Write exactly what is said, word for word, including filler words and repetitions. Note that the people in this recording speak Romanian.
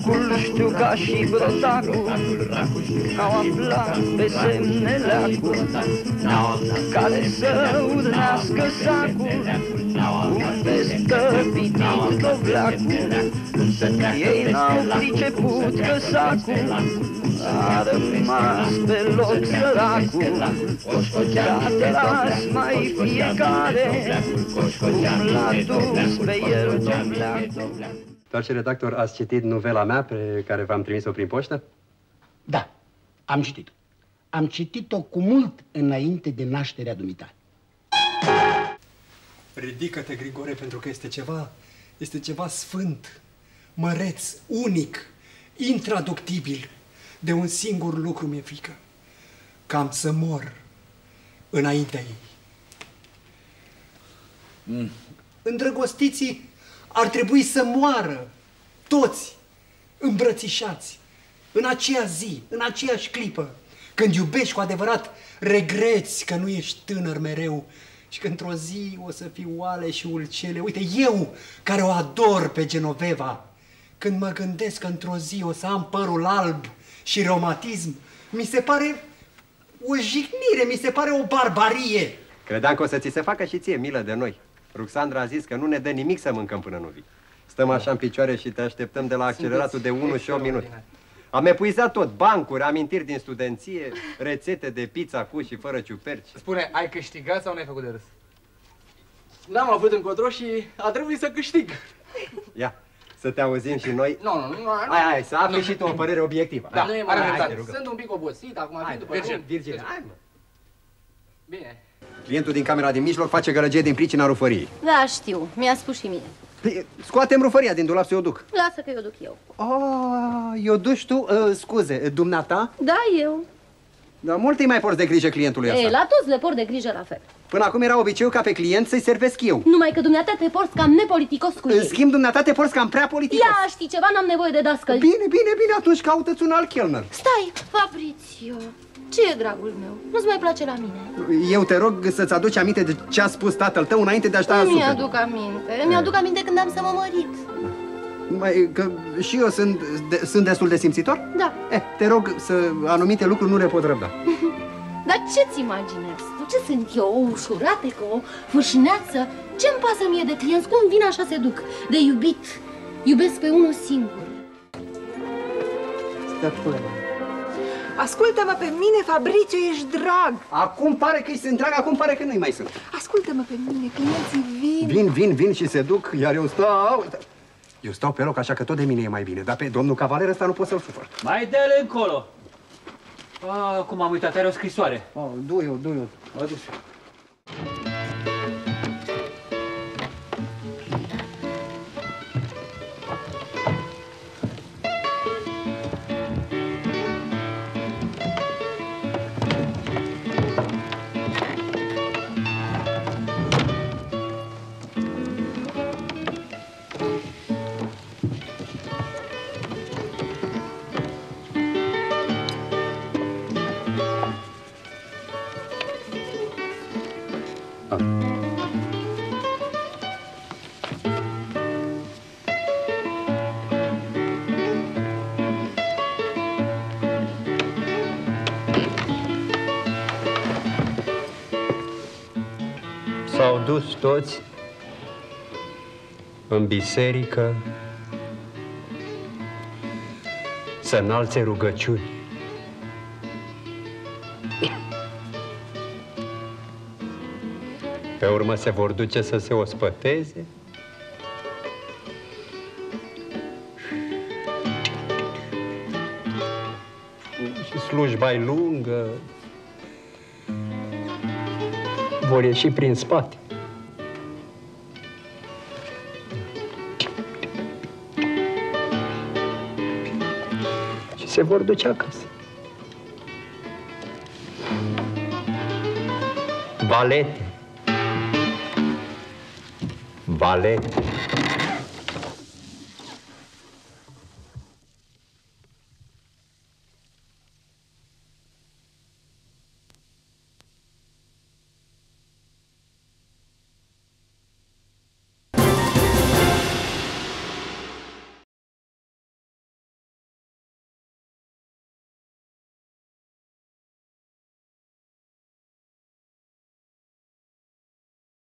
racul știu ca și brotacul, n-au aflat pe semne leacul, care să urnească sacul, unde stă pitit dovleacul. Ei n-au priceput că sacul a rămas pe loc săracul. Te las mai fiecare cum l-a dus pe el dovleacul. Doamne redactor, ați citit novela mea pe care v-am trimis-o prin poștă? Da, am citit-o. Am citit-o cu mult înainte de nașterea dumitale. Ridică-te, Grigore, pentru că este ceva, este ceva sfânt, măreț, unic, intraductibil. De un singur lucru mi-e frică, că am să mor înaintea ei. Mm. Îndrăgostiții ar trebui să moară toți îmbrățișați în aceea zi, în aceeași clipă. Când iubești cu adevărat, regreți că nu ești tânăr mereu și că într-o zi o să fii oale și ulcele. Uite, eu care o ador pe Genoveva, când mă gândesc că într-o zi o să am părul alb și reumatism, mi se pare o jignire, mi se pare o barbarie. Credeam că o să ți se facă și ție milă de noi. Ruxandra a zis că nu ne dă nimic să mâncăm până nu vii. Stăm așa în picioare și te așteptăm de la acceleratul de unu și opt minute. Am epuizat tot, bancuri, amintiri din studenție, rețete de pizza cu și fără ciuperci. Spune, ai câștigat sau n-ai făcut de râs? N-am avut încotro și a trebuit să câștig. Ia, să te auzim și noi. Nu, nu, nu. Hai, hai, să afli și tu o părere obiectivă. Da, nu e mai. Sunt un pic obosit, acum vin după Virgil, Virgil, hai, mă. Bine. Clientul din camera din mijloc face gălăgie din pricina rufăriei. Da, știu. Mi-a spus și mie. Păi, scoatem rufăria din dulap să o duc. Lasă că eu duc eu. Oh, eu duci tu? Uh, scuze, dumneata? Da, eu. Dar mult îi mai porți de grijă clientului ăsta. Ei, la toți le port de grijă la fel. Până acum era obiceiul ca pe client să-i servesc eu. Numai că dumneata te porți cam nepoliticos cu ei. În schimb, dumneata te porți cam prea politicos. Ia, știi ceva? N-am nevoie de dascăl. Bine, bine, bine, atunci caută-ți un alt chelner. Stai, Fabrizio. Ce e, dragul meu? Nu-ți mai place la mine? Eu te rog să-ți aduci aminte de ce a spus tatăl tău înainte de a-și da suflet. Mi-aduc aminte. Mi-aduc aminte când am să mă mărit. Mai, că și eu sunt, de, sunt destul de simțitor? Da. Eh, te rog să anumite lucruri nu le pot răbda. Dar ce-ți imaginezi tu? Ce sunt eu? O ușuratecă, o fâșneață? Ce-mi pasă mie de clienți? Cum vin așa se duc? De iubit. Iubesc pe unul singur. Stăpâne. Ascultă-mă pe mine, Fabrizio, ești drag. Acum pare că-i sunt drag, acum pare că nu-i mai sunt. Ascultă-mă pe mine, clienții vin. Vin, vin, vin și se duc, iar eu stau... Eu stau pe loc, așa că tot de mine e mai bine, dar pe domnul cavaler ăsta nu pot să-l sufăr. Mai dă-le încolo. Ah, cum am uitat, are o scrisoare. Oh, du eu, du eu. Adus. S-au dus toți în biserică să înalțe rugăciuni. Pe urmă se vor duce să se ospăteze. Și slujba-i lungă. Vor ieși prin spate. Și se vor duce acasă. Valete. Valete.